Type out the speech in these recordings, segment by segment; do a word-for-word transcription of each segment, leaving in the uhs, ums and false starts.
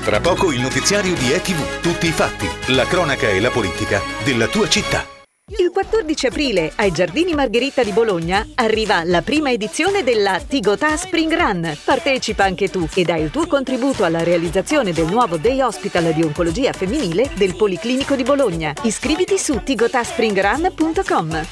Tra poco il notiziario di E T V. Tutti i fatti, la cronaca e la politica della tua città. Il quattordici aprile ai Giardini Margherita di Bologna arriva la prima edizione della Tigotà Spring Run. Partecipa anche tu e dai il tuo contributo alla realizzazione del nuovo Day Hospital di oncologia femminile del Policlinico di Bologna. Iscriviti su tigotà spring run punto com.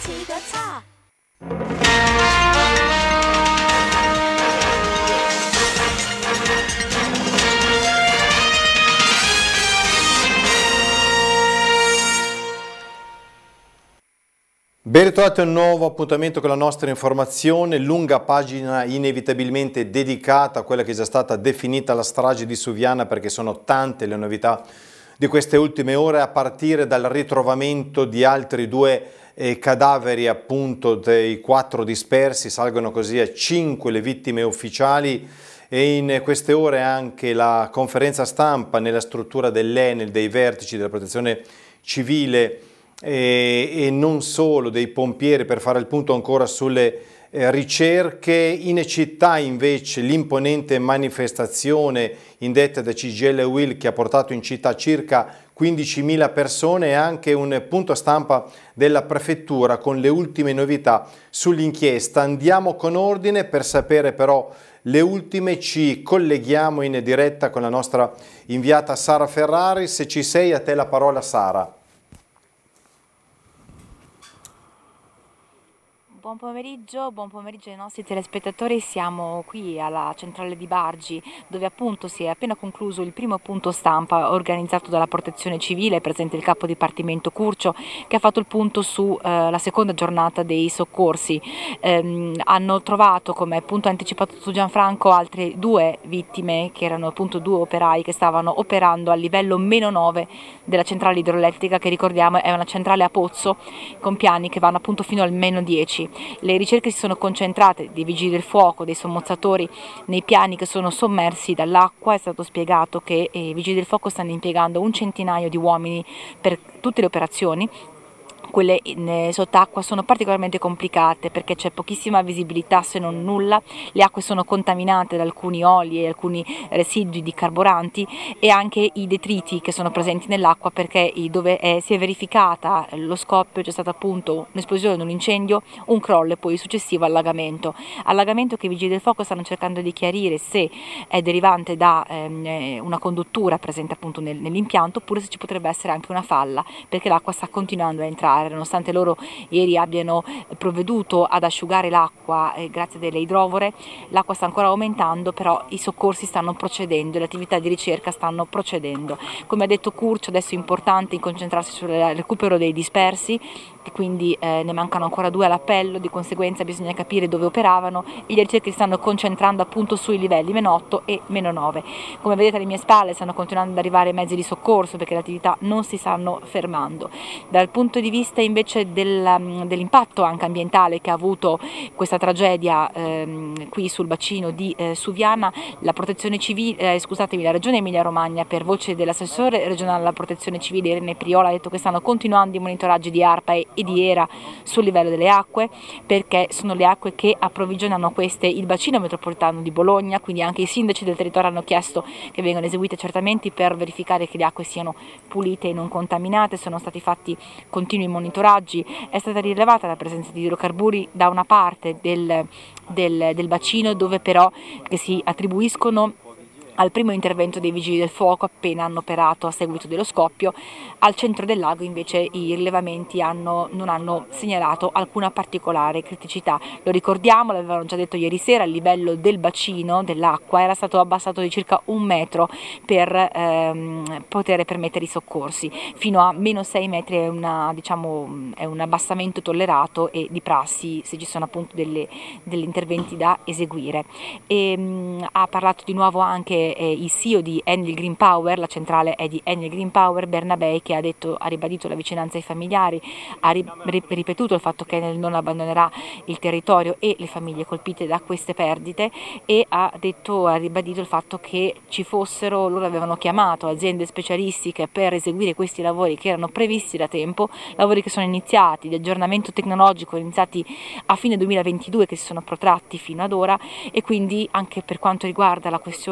Ben ritrovati a un nuovo appuntamento con la nostra informazione, lunga pagina inevitabilmente dedicata a quella che è già stata definita la strage di Suviana, perché sono tante le novità di queste ultime ore, a partire dal ritrovamento di altri due eh, cadaveri appunto dei quattro dispersi. Salgono così a cinque le vittime ufficiali e in queste ore anche la conferenza stampa nella struttura dell'Enel, dei vertici della protezione civile E, e non solo, dei pompieri, per fare il punto ancora sulle eh, ricerche. In città invece l'imponente manifestazione indetta da C G I L e U I L, che ha portato in città circa quindicimila persone, e anche un punto stampa della prefettura con le ultime novità sull'inchiesta. Andiamo con ordine per sapere però le ultime. Ci colleghiamo in diretta con la nostra inviata Sara Ferrari. Se ci sei, a te la parola, Sara. Buon pomeriggio, buon pomeriggio ai nostri telespettatori. Siamo qui alla centrale di Bargi, dove appunto si è appena concluso il primo punto stampa organizzato dalla Protezione Civile, presente il capo dipartimento Curcio, che ha fatto il punto sulla eh, seconda giornata dei soccorsi. Ehm, hanno trovato, come appunto anticipato su Gianfranco, altre due vittime, che erano appunto due operai che stavano operando al livello meno nove della centrale idroelettrica, che ricordiamo è una centrale a pozzo con piani che vanno appunto fino al meno dieci. Le ricerche si sono concentrate dei vigili del fuoco, dei sommozzatori nei piani che sono sommersi dall'acqua. È stato spiegato che i vigili del fuoco stanno impiegando un centinaio di uomini per tutte le operazioni. Quelle in sott'acqua sono particolarmente complicate perché c'è pochissima visibilità, se non nulla. Le acque sono contaminate da alcuni oli e alcuni residui di carburanti, e anche i detriti che sono presenti nell'acqua, perché dove è, si è verificata lo scoppio c'è stata appunto un'esplosione, un incendio, un crollo e poi il successivo allagamento. Allagamento che i vigili del fuoco stanno cercando di chiarire se è derivante da ehm, una conduttura presente appunto nel, nell'impianto, oppure se ci potrebbe essere anche una falla, perché l'acqua sta continuando a entrare. Nonostante loro ieri abbiano provveduto ad asciugare l'acqua eh, grazie a delle idrovore, l'acqua sta ancora aumentando, però i soccorsi stanno procedendo, le attività di ricerca stanno procedendo. Come ha detto Curcio, adesso è importante concentrarsi sul recupero dei dispersi, e quindi eh, ne mancano ancora due all'appello, di conseguenza bisogna capire dove operavano, e le ricerche si stanno concentrando appunto sui livelli meno otto e meno nove. Come vedete alle mie spalle stanno continuando ad arrivare mezzi di soccorso, perché le attività non si stanno fermando. Dal punto di vista invece del, dell'impatto anche ambientale che ha avuto questa tragedia ehm, qui sul bacino di eh, Suviana, la protezione civile, eh, scusatemi, la regione Emilia Romagna, per voce dell'assessore regionale alla protezione civile Irene Priola, ha detto che stanno continuando i monitoraggi di ARPA e, e di ERA sul livello delle acque, perché sono le acque che approvvigionano queste il bacino metropolitano di Bologna. Quindi anche i sindaci del territorio hanno chiesto che vengano eseguiti accertamenti per verificare che le acque siano pulite e non contaminate. Sono stati fatti continui monitoraggi. È stata rilevata la presenza di idrocarburi da una parte del, del, del bacino, dove però che si attribuiscono al primo intervento dei vigili del fuoco appena hanno operato a seguito dello scoppio. Al centro del lago invece i rilevamenti hanno, non hanno segnalato alcuna particolare criticità. Lo ricordiamo, l'avevano già detto ieri sera, il livello del bacino dell'acqua era stato abbassato di circa un metro per ehm, poter permettere i soccorsi. Fino a meno sei metri è, una, diciamo, è un abbassamento tollerato e di prassi se ci sono appunto delle, degli interventi da eseguire. E, mh, ha parlato di nuovo anche il C E O di Enel Green Power, la centrale è di Enel Green Power, Bernabei, che ha, detto, ha ribadito la vicinanza ai familiari, ha ripetuto il fatto che Enel non abbandonerà il territorio e le famiglie colpite da queste perdite, e ha, detto, ha ribadito il fatto che ci fossero, loro avevano chiamato aziende specialistiche per eseguire questi lavori che erano previsti da tempo, lavori che sono iniziati, di aggiornamento tecnologico iniziati a fine duemilaventidue, che si sono protratti fino ad ora, e quindi anche per quanto riguarda la questione di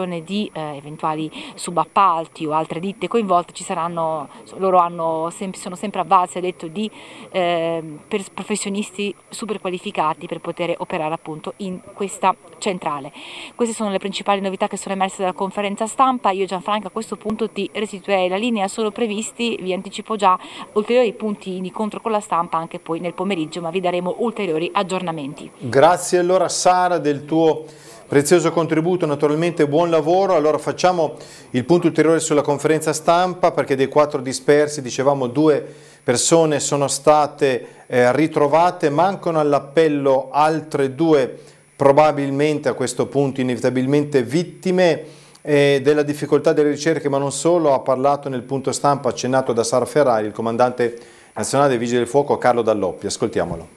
di eh, eventuali subappalti o altre ditte coinvolte, ci saranno, loro hanno, sono sempre avvalsi, ha detto, di eh, per professionisti super qualificati per poter operare appunto in questa centrale. Queste sono le principali novità che sono emerse dalla conferenza stampa. Io, Gianfranca, a questo punto ti restituirei la linea, sono previsti, vi anticipo già, ulteriori punti di incontro con la stampa anche poi nel pomeriggio, ma vi daremo ulteriori aggiornamenti. Grazie allora Sara del tuo prezioso contributo, naturalmente buon lavoro. Allora facciamo il punto ulteriore sulla conferenza stampa, perché dei quattro dispersi, dicevamo, due persone sono state eh, ritrovate, mancano all'appello altre due, probabilmente a questo punto inevitabilmente vittime eh, della difficoltà delle ricerche, ma non solo. Ha parlato nel punto stampa accennato da Sara Ferrari il comandante nazionale dei Vigili del Fuoco Carlo Dall'Oppia. Ascoltiamolo.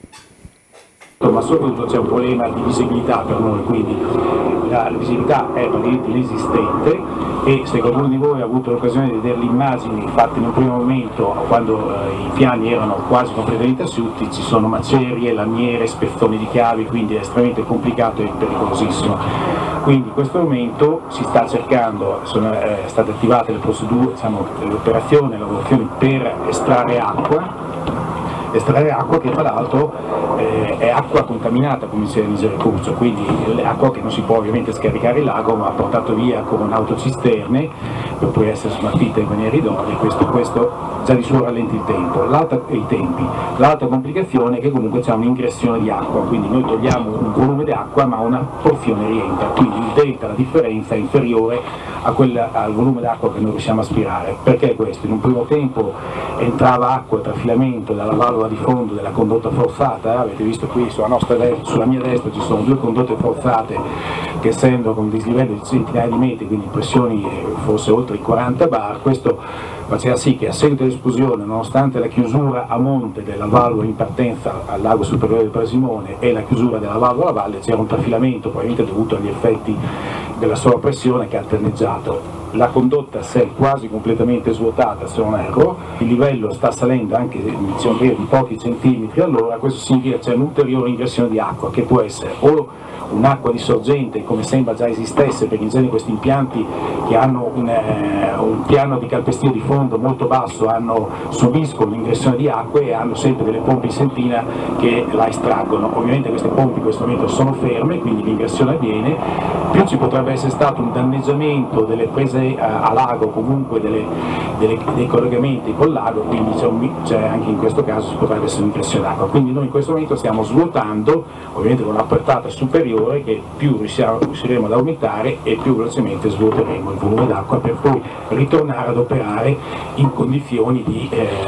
Ma soprattutto c'è un problema di visibilità per noi, quindi la visibilità è praticamente inesistente e se qualcuno di voi ha avuto l'occasione di vedere le immagini fatte in un primo momento, quando eh, i piani erano quasi completamente asciutti, ci sono macerie, lamiere, spezzoni di chiavi, quindi è estremamente complicato e pericolosissimo. Quindi in questo momento si sta cercando, sono eh, state attivate le procedure, diciamo, le operazioni, le lavorazioni per estrarre acqua, estrarre acqua che tra l'altro eh, è acqua contaminata, come dice Nigel Curcio, quindi acqua che non si può ovviamente scaricare il lago, ma portato via con autocisterne per poi essere smaltita in maniera idonea. Questo, questo già di suo rallenti il tempo, i tempi. L'altra complicazione è che comunque c'è un'ingressione di acqua, quindi noi togliamo un volume di acqua ma una porzione rientra, quindi il delta, la differenza è inferiore a quella, al volume d'acqua che noi riusciamo a aspirare. Perché questo? In un primo tempo entrava acqua e trafilamento dalla valvola di fondo della condotta forzata, avete visto qui sulla, nostra destra, sulla mia destra ci sono due condotte forzate che, essendo con un dislivello di centinaia di metri, quindi pressioni forse oltre i quaranta bar, questo faceva sì che a seguito dell'esplosione, nonostante la chiusura a monte della valvola in partenza al lago superiore del Prasimone e la chiusura della valvola a valle, c'era un trafilamento probabilmente dovuto agli effetti della sovrappressione che ha alterneggiato. La condotta si è quasi completamente svuotata, se non erro, il livello sta salendo anche diciamo, di pochi centimetri all'ora, questo significa che c'è un'ulteriore ingressione di acqua che può essere o un'acqua di sorgente, come sembra già esistesse, perché in genere questi impianti che hanno un, eh, un piano di calpestio di fondo molto basso hanno, subiscono l'ingressione di acque e hanno sempre delle pompe in sentina che la estraggono. Ovviamente queste pompe in questo momento sono ferme, quindi l'ingressione avviene, più ci potrebbe essere stato un danneggiamento delle prese a, a lago, comunque delle, delle, dei collegamenti col lago, quindi c'è anche in questo caso ci potrebbe essere un'ingressione d'acqua. Quindi noi in questo momento stiamo svuotando, ovviamente con una portata superiore, che più riusciremo ad aumentare e più velocemente svuoteremo il volume d'acqua per poi ritornare ad operare in condizioni di,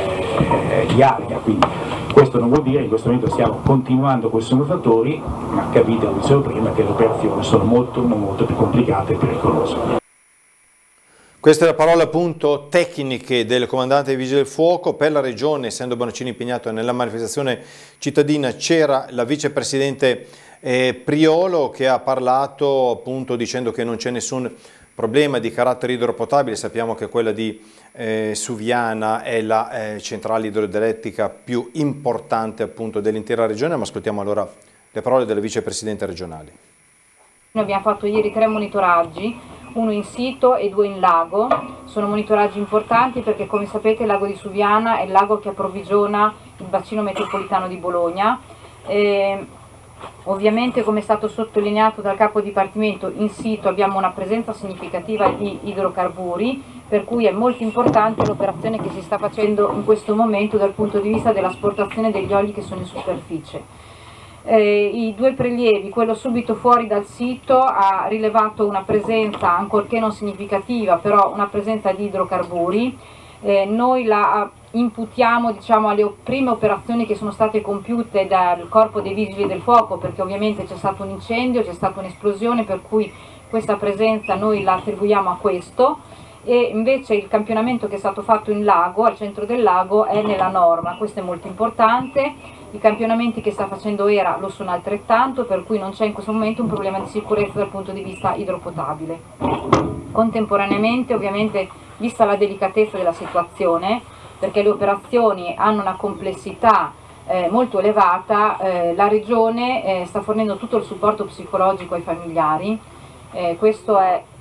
eh, di alga. Quindi questo non vuol dire che in questo momento stiamo continuando con i svuotatori, ma capite, come dicevo prima, che le operazioni sono molto, molto più complicate e pericolose. Questa è la parola appunto tecniche del comandante dei Vigili del Fuoco. Per la regione, essendo Bonaccini impegnato nella manifestazione cittadina, c'era la vicepresidente eh, Priolo che ha parlato appunto dicendo che non c'è nessun problema di carattere idropotabile. Sappiamo che quella di eh, Suviana è la eh, centrale idroelettrica più importante appunto dell'intera regione, ma ascoltiamo allora le parole della vicepresidente regionale. Noi abbiamo fatto ieri tre monitoraggi, uno in sito e due in lago. Sono monitoraggi importanti perché, come sapete, il lago di Suviana è il lago che approvvigiona il bacino metropolitano di Bologna. E ovviamente, come è stato sottolineato dal capo dipartimento, in sito abbiamo una presenza significativa di idrocarburi, per cui è molto importante l'operazione che si sta facendo in questo momento dal punto di vista dell'asportazione degli oli che sono in superficie. Eh, I due prelievi, quello subito fuori dal sito ha rilevato una presenza, ancorché non significativa, però una presenza di idrocarburi. Eh, noi la imputiamo, diciamo, alle prime operazioni che sono state compiute dal Corpo dei Vigili del Fuoco, perché ovviamente c'è stato un incendio, c'è stata un'esplosione, per cui questa presenza noi la attribuiamo a questo. E invece il campionamento che è stato fatto in lago, al centro del lago, è nella norma. Questo è molto importante. I campionamenti che sta facendo E R A lo sono altrettanto, per cui non c'è in questo momento un problema di sicurezza dal punto di vista idropotabile. Contemporaneamente, ovviamente, vista la delicatezza della situazione, perché le operazioni hanno una complessità eh, molto elevata, eh, la Regione eh, sta fornendo tutto il supporto psicologico ai familiari. Eh, questo è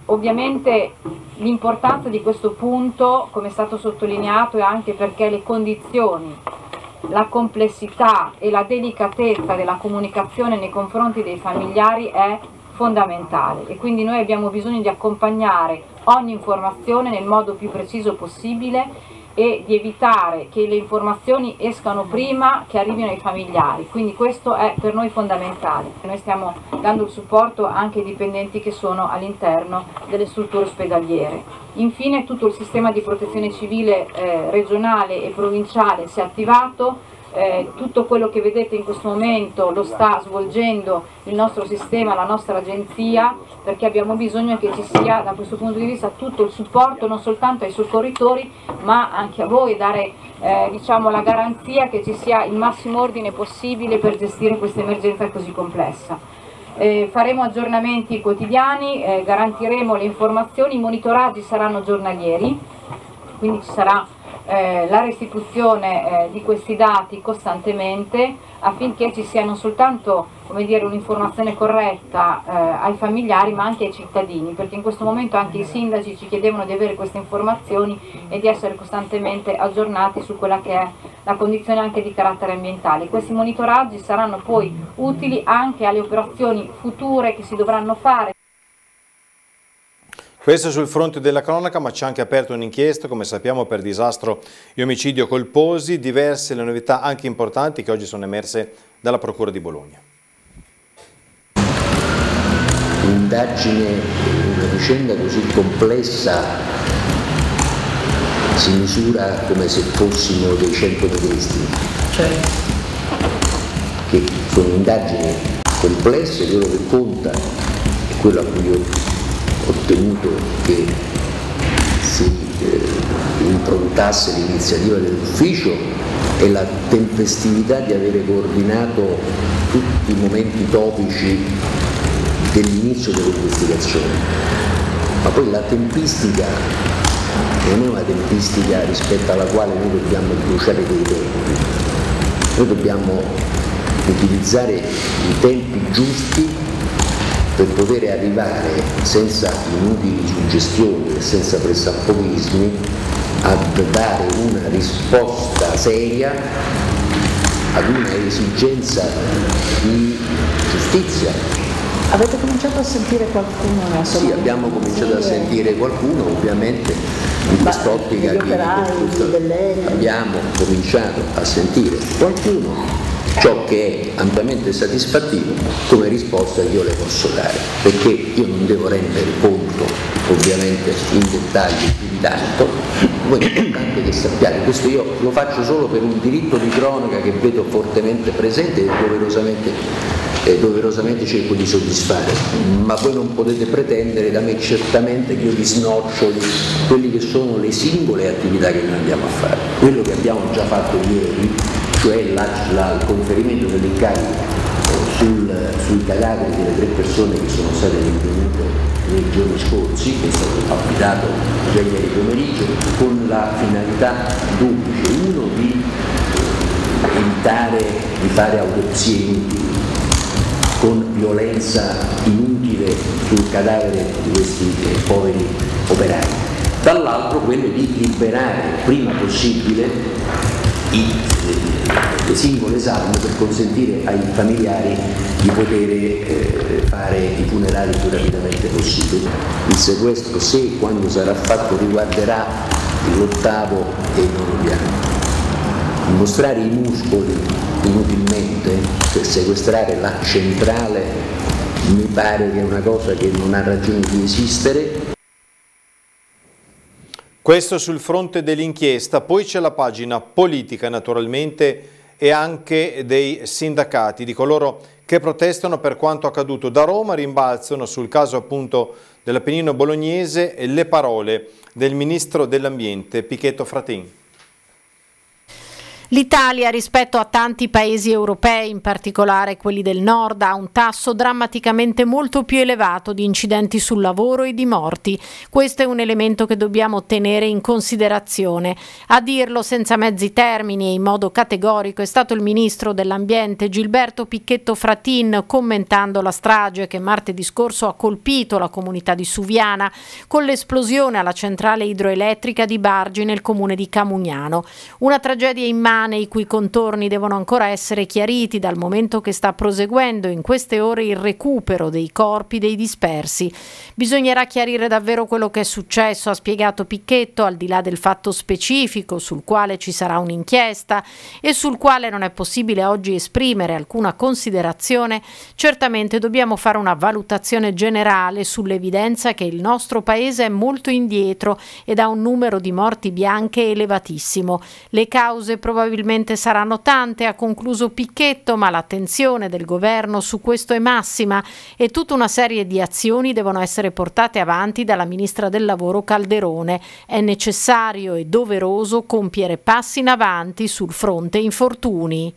ovviamente l'importanza di questo punto, come è stato sottolineato, è anche perché le condizioni, la complessità e la delicatezza della comunicazione nei confronti dei familiari è fondamentale, e quindi noi abbiamo bisogno di accompagnare ogni informazione nel modo più preciso possibile e di evitare che le informazioni escano prima che arrivino ai familiari, quindi questo è per noi fondamentale. Noi stiamo dando il supporto anche ai dipendenti che sono all'interno delle strutture ospedaliere. Infine tutto il sistema di protezione civile eh, regionale e provinciale si è attivato. Eh, tutto quello che vedete in questo momento lo sta svolgendo il nostro sistema, la nostra agenzia, perché abbiamo bisogno che ci sia da questo punto di vista tutto il supporto non soltanto ai soccorritori ma anche a voi, dare eh, diciamo, la garanzia che ci sia il massimo ordine possibile per gestire questa emergenza così complessa. Eh, faremo aggiornamenti quotidiani, eh, garantiremo le informazioni, i monitoraggi saranno giornalieri, quindi ci sarà Eh, la restituzione eh, di questi dati costantemente affinché ci sia non soltanto, come dire, un'informazione corretta eh, ai familiari ma anche ai cittadini, perché in questo momento anche i sindaci ci chiedevano di avere queste informazioni e di essere costantemente aggiornati su quella che è la condizione anche di carattere ambientale. Questi monitoraggi saranno poi utili anche alle operazioni future che si dovranno fare. Questo sul fronte della cronaca, ma c'è anche aperto un'inchiesta, come sappiamo, per disastro e omicidio colposi, diverse le novità anche importanti che oggi sono emerse dalla Procura di Bologna. Un'indagine, una vicenda così complessa si misura come se fossimo dei centomedristi, cioè che sono indagini complesse, quello che conta è quello a cui io ottenuto che si eh, improntasse l'iniziativa dell'ufficio e la tempestività di avere coordinato tutti i momenti topici dell'inizio dell'investigazione. Ma poi la tempistica non è una tempistica rispetto alla quale noi dobbiamo bruciare dei tempi, noi dobbiamo utilizzare i tempi giusti per poter arrivare senza inutili suggestioni e senza pressappochismi a dare una risposta seria ad una esigenza di giustizia. Avete cominciato a sentire qualcuno? Sì, abbiamo cominciato a sentire qualcuno, ovviamente in quest'ottica abbiamo cominciato a sentire qualcuno. Ciò che è ampiamente satisfattivo come risposta io le posso dare, perché io non devo rendere conto ovviamente in dettaglio più di tanto, voi è importante che sappiate, questo io lo faccio solo per un diritto di cronaca che vedo fortemente presente e doverosamente, eh, doverosamente cerco di soddisfare, ma voi non potete pretendere da me certamente che io vi snoccioli quelle che sono le singole attività che noi andiamo a fare. Quello che abbiamo già fatto ieri, cioè la, la, il conferimento dell'incarico sul, sui cadaveri delle tre persone che sono state rinvenute nei giorni scorsi, che è stato affidato già ieri pomeriggio, con la finalità duplice: uno di evitare di fare autopsie inutili con violenza inutile sul cadavere di questi eh, poveri operai, dall'altro quello di liberare il prima possibile i le singole salme per consentire ai familiari di poter eh, fare i funerali più rapidamente possibile. Il sequestro, se e quando sarà fatto, riguarderà l'ottavo e il nono piano. Dimostrare i muscoli inutilmente per sequestrare la centrale mi pare che è una cosa che non ha ragione di esistere. Questo sul fronte dell'inchiesta, poi c'è la pagina politica naturalmente e anche dei sindacati, di coloro che protestano per quanto accaduto. Da Roma rimbalzano sul caso appunto dell'Appennino bolognese le parole del ministro dell'Ambiente Pichetto Fratin. L'Italia rispetto a tanti paesi europei, in particolare quelli del nord, ha un tasso drammaticamente molto più elevato di incidenti sul lavoro e di morti. Questo è un elemento che dobbiamo tenere in considerazione. A dirlo senza mezzi termini e in modo categorico è stato il ministro dell'Ambiente Gilberto Pichetto Fratin, commentando la strage che martedì scorso ha colpito la comunità di Suviana con l'esplosione alla centrale idroelettrica di Bargi nel comune di Camugnano. Una tragedia immane i cui contorni devono ancora essere chiariti, dal momento che sta proseguendo in queste ore il recupero dei corpi dei dispersi. Bisognerà chiarire davvero quello che è successo, ha spiegato Pichetto, al di là del fatto specifico sul quale ci sarà un'inchiesta e sul quale non è possibile oggi esprimere alcuna considerazione. Certamente dobbiamo fare una valutazione generale sull'evidenza che il nostro paese è molto indietro ed ha un numero di morti bianche elevatissimo. Le cause probabilmente Probabilmente saranno tante, ha concluso Pichetto, ma l'attenzione del governo su questo è massima e tutta una serie di azioni devono essere portate avanti dalla ministra del lavoro Calderone. È necessario e doveroso compiere passi in avanti sul fronte infortuni.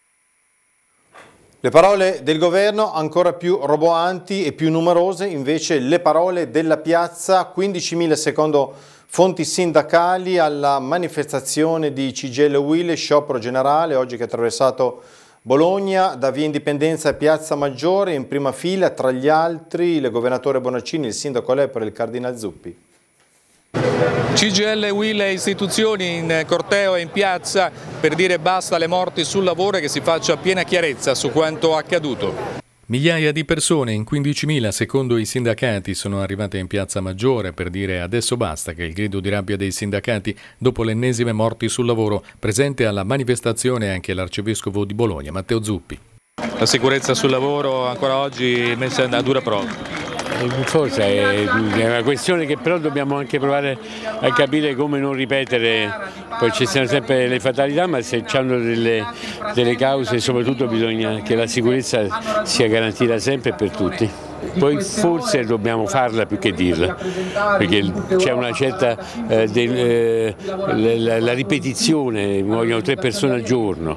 Le parole del governo ancora più roboanti e più numerose, invece le parole della piazza, quindicimila secondo fonti sindacali alla manifestazione di C G I L U I L, sciopero generale, oggi che ha attraversato Bologna, da via Indipendenza a Piazza Maggiore, in prima fila tra gli altri il governatore Bonaccini, il sindaco Lepore e il cardinal Zuppi. C G I L, U I L e istituzioni in corteo e in piazza per dire basta alle morti sul lavoro e che si faccia piena chiarezza su quanto accaduto. Migliaia di persone, in quindicimila secondo i sindacati, sono arrivate in Piazza Maggiore per dire adesso basta, che è il grido di rabbia dei sindacati dopo le ennesime morti sul lavoro. Presente alla manifestazione anche l'arcivescovo di Bologna, Matteo Zuppi. La sicurezza sul lavoro ancora oggi messa a dura prova. Forse è una questione che però dobbiamo anche provare a capire come non ripetere, poi ci sono sempre le fatalità, ma se hanno delle, delle cause soprattutto bisogna che la sicurezza sia garantita sempre per tutti. Poi forse dobbiamo farla più che dirla, perché c'è una certa eh, del, eh, la, la ripetizione, muoiono tre persone al giorno,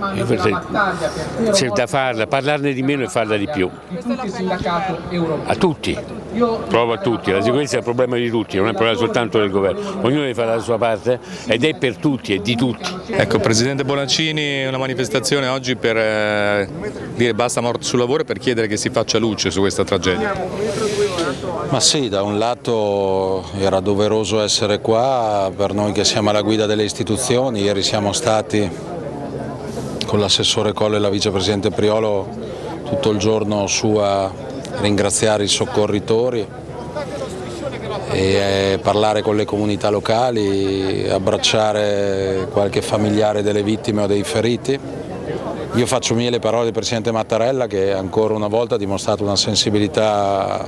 c'è da farla, parlarne di meno e farla di più. A tutti, proprio a tutti, la sicurezza è un problema di tutti, non è un problema soltanto del governo, ognuno deve fare la sua parte ed è per tutti, è di tutti. Ecco, Presidente Bonaccini, una manifestazione oggi per eh, dire basta morte sul lavoro e per chiedere che si faccia luce su questa tragedia. Ma sì, da un lato era doveroso essere qua per noi che siamo alla guida delle istituzioni. Ieri siamo stati con l'assessore Collo e la vicepresidente Priolo tutto il giorno su a ringraziare i soccorritori e parlare con le comunità locali, abbracciare qualche familiare delle vittime o dei feriti. Io faccio mie le parole del Presidente Mattarella, che ancora una volta ha dimostrato una sensibilità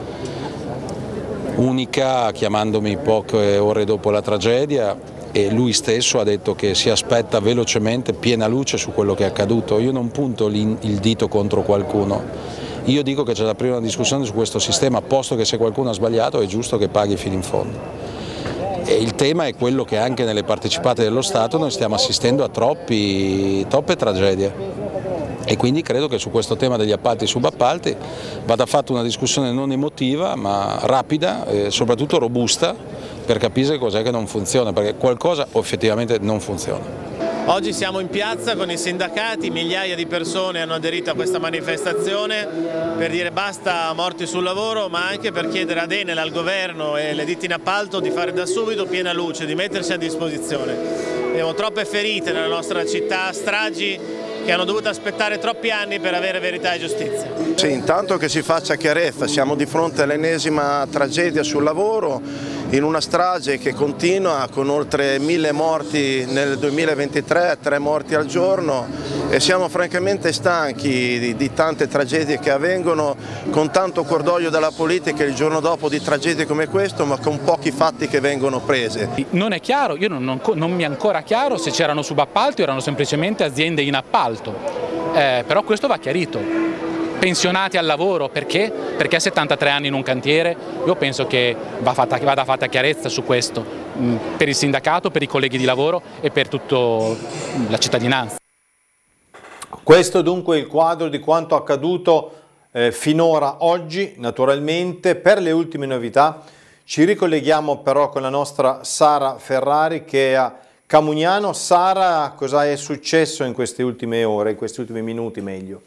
unica, chiamandomi poche ore dopo la tragedia, e lui stesso ha detto che si aspetta velocemente piena luce su quello che è accaduto. Io non punto il dito contro qualcuno, io dico che c'è da aprire una discussione su questo sistema, posto che se qualcuno ha sbagliato è giusto che paghi fino in fondo. E il tema è quello che anche nelle partecipate dello Stato noi stiamo assistendo a troppi, troppe tragedie e quindi credo che su questo tema degli appalti e subappalti vada fatta una discussione non emotiva ma rapida e soprattutto robusta per capire cos'è che non funziona, perché qualcosa effettivamente non funziona. Oggi siamo in piazza con i sindacati, migliaia di persone hanno aderito a questa manifestazione per dire basta morti sul lavoro, ma anche per chiedere ad Enel, al governo e alle ditte in appalto di fare da subito piena luce, di mettersi a disposizione. Abbiamo troppe ferite nella nostra città, stragi che hanno dovuto aspettare troppi anni per avere verità e giustizia. Sì, intanto che si faccia chiarezza, siamo di fronte all'ennesima tragedia sul lavoro, in una strage che continua con oltre mille morti nel duemilaventitré, tre morti al giorno, e siamo francamente stanchi di, di tante tragedie che avvengono con tanto cordoglio della politica il giorno dopo di tragedie come questo, ma con pochi fatti che vengono prese. Non è chiaro, io non, non, non mi è ancora chiaro se c'erano subappalti o erano semplicemente aziende in appalto, eh, però questo va chiarito. pensionati al lavoro, perché? Perché a settantatré anni in un cantiere? Io penso che va fatta, vada fatta chiarezza su questo, mh, per il sindacato, per i colleghi di lavoro e per tutta la cittadinanza. Questo dunque è il quadro di quanto accaduto eh, finora oggi. Naturalmente per le ultime novità ci ricolleghiamo però con la nostra Sara Ferrari che è a Camugnano. Sara, cosa è successo in queste ultime ore, in questi ultimi minuti meglio?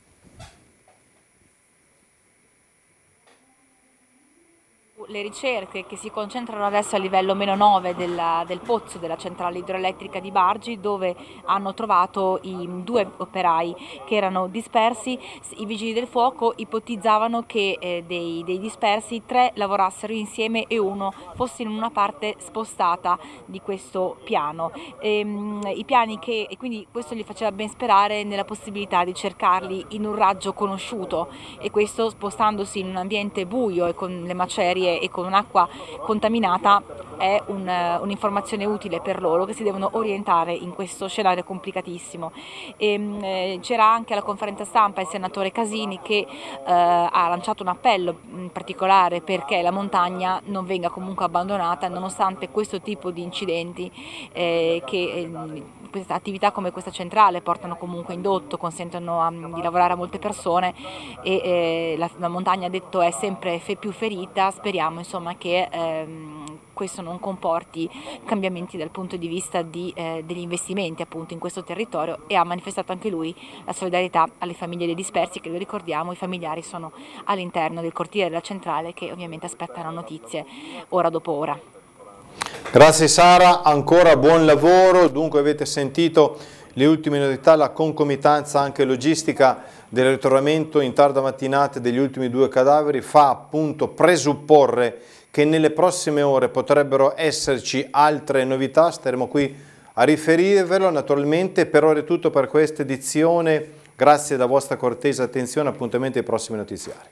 Le ricerche che si concentrano adesso a livello meno nove della, del pozzo della centrale idroelettrica di Bargi, dove hanno trovato i due operai che erano dispersi. I vigili del fuoco ipotizzavano che eh, dei, dei dispersi tre lavorassero insieme e uno fosse in una parte spostata di questo piano. Ehm, i piani che, e quindi questo gli faceva ben sperare nella possibilità di cercarli in un raggio conosciuto, e questo spostandosi in un ambiente buio e con le macerie e con un'acqua contaminata è un'informazione un utile per loro, che si devono orientare in questo scenario complicatissimo. Eh, c'era anche alla conferenza stampa il senatore Casini che eh, ha lanciato un appello in particolare perché la montagna non venga comunque abbandonata nonostante questo tipo di incidenti eh, che eh, queste attività come questa centrale portano comunque indotto, consentono a, di lavorare a molte persone, e eh, la, la montagna, detto, è sempre fe, più ferita. Speriamo insomma che ehm, questo non comporti cambiamenti dal punto di vista di, eh, degli investimenti appunto in questo territorio, e ha manifestato anche lui la solidarietà alle famiglie dei dispersi, che lo ricordiamo, i familiari sono all'interno del cortile della centrale, che ovviamente aspettano notizie ora dopo ora. Grazie Sara, ancora buon lavoro. Dunque avete sentito le ultime novità, la concomitanza anche logistica del ritrovamento in tarda mattinata degli ultimi due cadaveri fa appunto presupporre che nelle prossime ore potrebbero esserci altre novità. Staremo qui a riferirvelo naturalmente. Per ora è tutto per questa edizione, grazie della vostra cortese attenzione, appuntamento ai prossimi notiziari.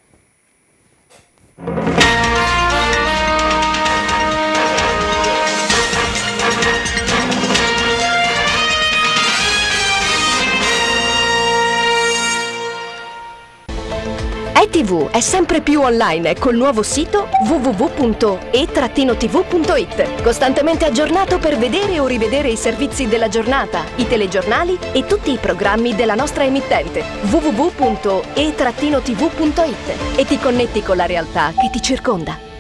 E T V è sempre più online col nuovo sito w w w punto e t v punto i t, costantemente aggiornato per vedere o rivedere i servizi della giornata, i telegiornali e tutti i programmi della nostra emittente w w w punto e t v punto i t, e ti connetti con la realtà che ti circonda.